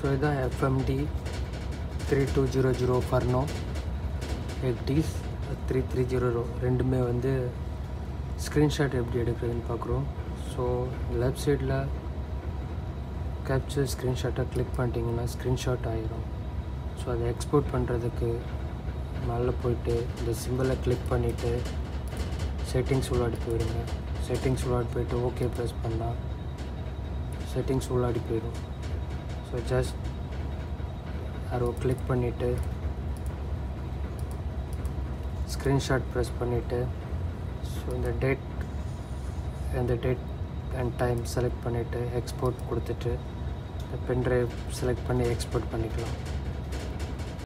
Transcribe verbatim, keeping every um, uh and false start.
So இதுதான் F M D three two zero zero FURUNO E C D I S three three zero zero ரெண்டுமே வந்து screenshot எப்படி எடுக்கிறதுன்னு பார்க்குறோம். So left சைடில் கேப்சர் ஸ்க்ரீன்ஷாட்டை கிளிக் பண்ணிட்டீங்கன்னா ஸ்க்ரீன்ஷாட் ஆகிரும். ஸோ அதை எக்ஸ்போர்ட் பண்ணுறதுக்கு மேலே போயிட்டு இந்த சிம்பிளை கிளிக் பண்ணிவிட்டு செட்டிங்ஸ் உள்ளாடி போயிடுங்க. செட்டிங்ஸ் உள்ளாடி போயிட்டு ஓகே ப்ரெஸ் பண்ணால் செட்டிங்ஸ் உள்ளாடி போயிடும். ஸோ ஜஸ்ட் அரோ கிளிக் பண்ணிவிட்டு ஸ்க்ரீன்ஷாட் ப்ரெஸ் பண்ணிவிட்டு ஸோ இந்த டேட் அந்த டேட் அண்ட் டைம் செலக்ட் பண்ணிவிட்டு எக்ஸ்போர்ட் கொடுத்துட்டு பென்ட்ரைவ் செலக்ட் பண்ணி எக்ஸ்போர்ட் பண்ணிக்கலாம்.